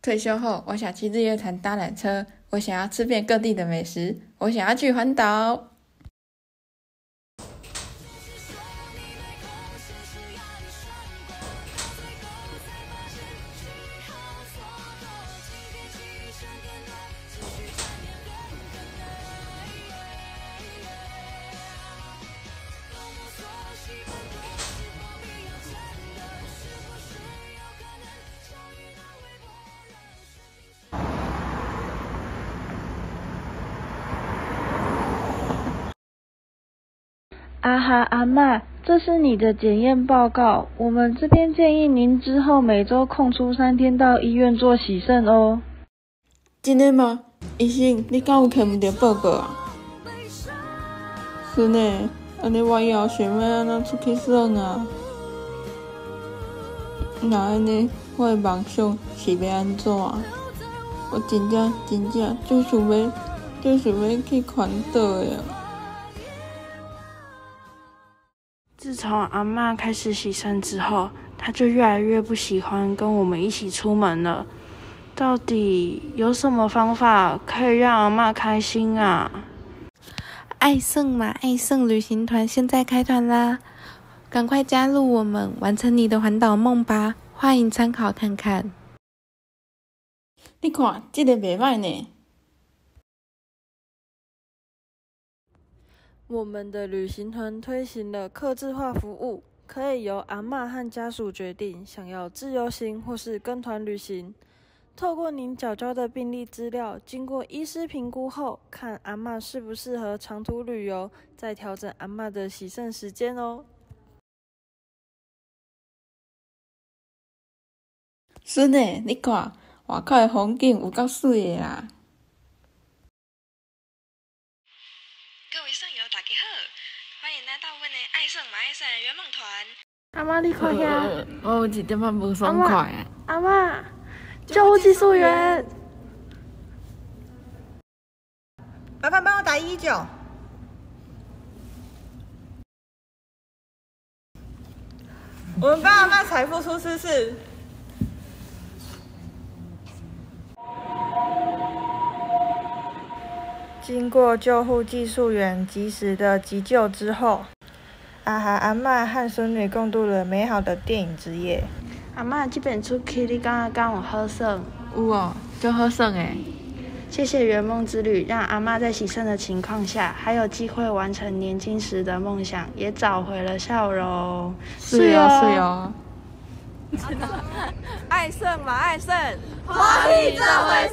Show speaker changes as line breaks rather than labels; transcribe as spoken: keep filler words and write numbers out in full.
退休后，我想去日月潭搭缆车，我想要吃遍各地的美食，我想要去环岛。
啊哈，阿嬷，这是你的检验报告。我们这边建议您之后每周空出三天到医院做洗肾哦。
真的吗？医生，你敢有看不到报告啊？是呢，安尼我以后想要安怎出去耍啊？那安尼，我的梦想是要安怎？我真正真正就想要，就想要去环岛的啊！
自从阿嬷开始洗肾之后，她就越来越不喜欢跟我们一起出门了。到底有什么方法可以让阿嬷开心啊？
爱胜嘛，爱胜旅行团现在开团啦！赶快加入我们，完成你的环岛梦吧！欢迎参考看看。
你看，这个袂歹呢。
我们的旅行团推行了客制化服务，可以由阿嬷和家属决定想要自由行或是跟团旅行。透过您缴交的病历资料，经过医师评估后，看阿嬷适不适合长途旅游，再调整阿嬷的洗肾时间哦。
孙呢，你看，外口的风景有够水的啦！
各位省友大家好，欢迎来到阮的爱胜嘛爱胜的圆梦团。
阿嬷，你看遐，
我有一点仔无爽快啊！
阿嬷，救护技术员，
麻烦帮我打一一九。我们帮阿嬷财富出失事。经过救护技术员及时的急救之后，阿哈阿嬷和孙女共度了美好的电影之夜。
阿嬷，这边出去你敢敢有好耍？
有哦，就好耍诶。
谢谢圆梦之旅，让阿嬷在洗肾的情况下，还有机会完成年轻时的梦想，也找回了笑容。
是哦，是哦。
爱胜嘛，爱胜，
欢迎各位